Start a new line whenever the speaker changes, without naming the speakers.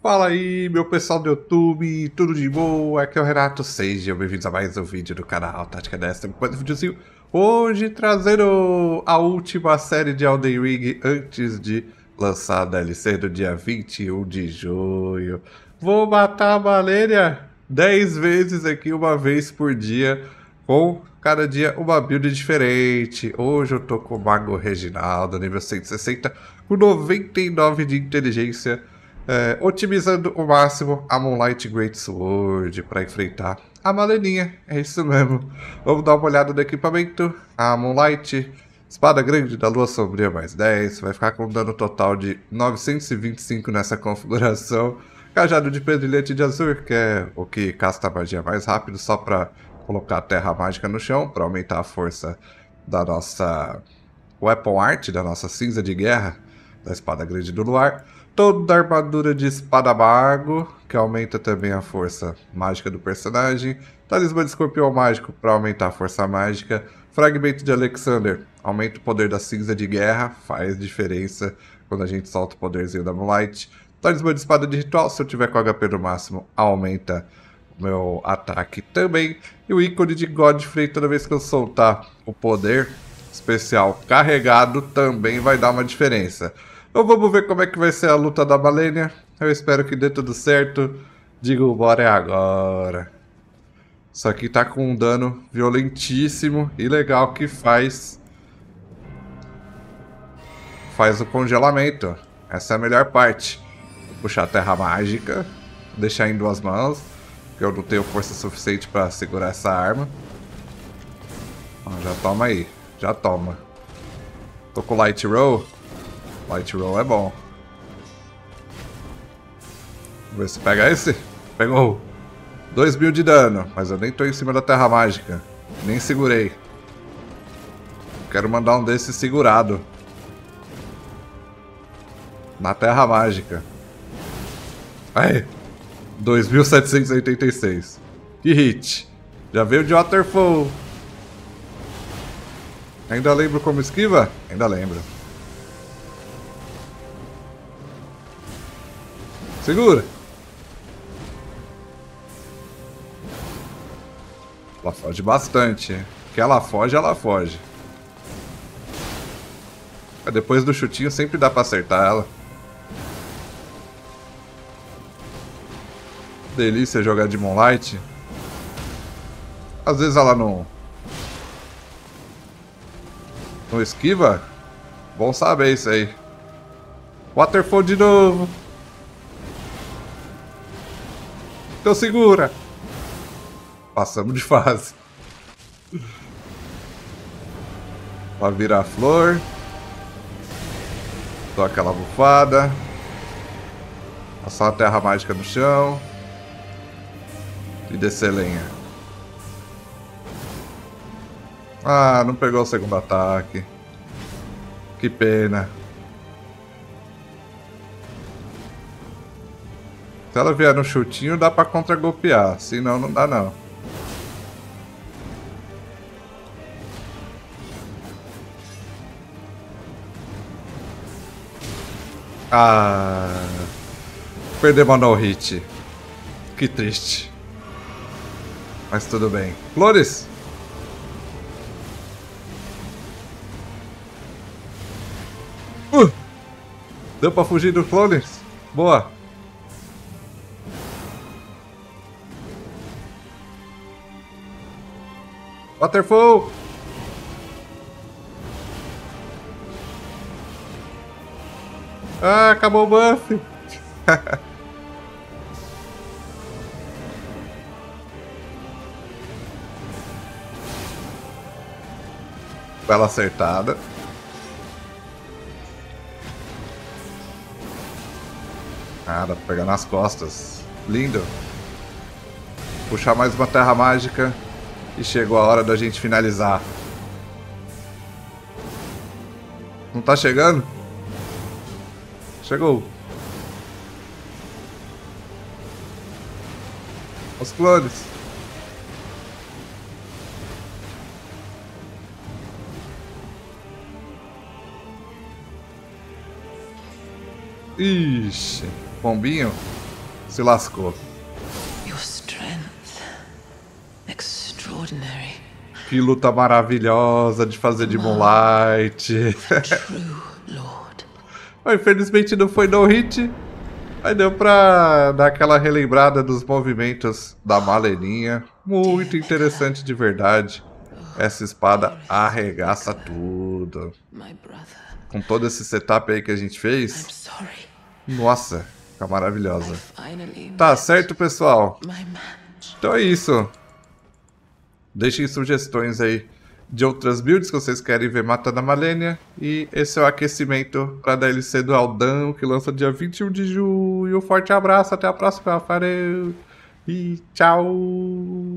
Fala aí, meu pessoal do YouTube, tudo de boa? Aqui é o Renato, sejam bem-vindos a mais um vídeo do canal Tática Destra. Mais um videozinho hoje trazendo a última série de Elden Ring antes de lançar a DLC do dia 21 de junho. Vou matar a Malenia 10 vezes aqui, uma vez por dia, com cada dia uma build diferente. Hoje eu tô com o Mago Reginaldo, nível 160, com 99 de inteligência. Otimizando o máximo a Moonlight Greatsword para enfrentar a Maleninha. É isso mesmo. Vamos dar uma olhada no equipamento. A Moonlight, espada grande da lua sombria mais 10. Vai ficar com um dano total de 925 nessa configuração. Cajado de pedrilhante de azul, que é o que casta a magia mais rápido, só para colocar a terra mágica no chão, para aumentar a força da nossa Weapon Art, da nossa cinza de guerra, da espada grande do luar. Toda a armadura de espada mago, que aumenta também a força mágica do personagem. Talismã de escorpião mágico para aumentar a força mágica. Fragmento de Alexander, aumenta o poder da cinza de guerra, faz diferença quando a gente solta o poderzinho da Moonlight. Talismã de espada de ritual, se eu tiver com HP no máximo, aumenta o meu ataque também. E o ícone de Godfrey, toda vez que eu soltar o poder especial carregado, também vai dar uma diferença. Então vamos ver como é que vai ser a luta da Malenia. Eu espero que dê tudo certo. Digo, bora é agora. Isso aqui tá com um dano violentíssimo e legal que faz o congelamento. Essa é a melhor parte. Vou puxar a terra mágica, deixar em duas mãos, porque eu não tenho força suficiente para segurar essa arma. Já toma aí, já toma. Tô com Light Roll. Light Roll é bom. Vamos ver se pega esse. Pegou. 2000 de dano, mas eu nem tô em cima da terra mágica. Nem segurei. Quero mandar um desses segurado. Na terra mágica. Aí. 2786. Que hit. Já veio de Waterfall. Ainda lembro como esquiva? Ainda lembro. Segura. Ela foge bastante. Que ela foge. Depois do chutinho sempre dá pra acertar ela. Delícia jogar de Moonlight. Às vezes ela não esquiva. Bom saber isso aí. Waterfall de novo. Então segura. Passamos de fase. Pra virar flor. Dou aquela bufada. Passar uma terra mágica no chão. E descer lenha. Ah, não pegou o segundo ataque. Que pena. Se ela vier no chutinho, dá pra contra-golpear. Senão, não dá não. Ah... Perdemos a no-hit. Que triste. Mas tudo bem. Flores! Deu pra fugir do Flores? Boa! Waterfall! Ah, acabou o buff! Bela acertada. Ah, dá pra pegar nas costas. Lindo. Puxar mais uma terra mágica. E chegou a hora da gente finalizar. Não tá chegando? Chegou. Os clones. Ixi. Pombinho. Se lascou.
Your strength. Extraordinary.
Que luta maravilhosa de fazer de Moonlight.
True Lord.
Infelizmente não foi no hit. Aí deu pra dar aquela relembrada dos movimentos da Maleninha. Muito interessante de verdade. Essa espada arregaça tudo.
My brother.
Com todo esse setup aí que a gente
I'm
fez.
sorry.
Nossa, fica maravilhosa.
Finally
Tá
met
certo, pessoal?
my match.
Então é isso. Deixem sugestões aí de outras builds que vocês querem ver matando a Malenia. E esse é o aquecimento para a DLC do Aldão, que lança dia 21 de junho. Forte abraço, até a próxima. Valeu e tchau!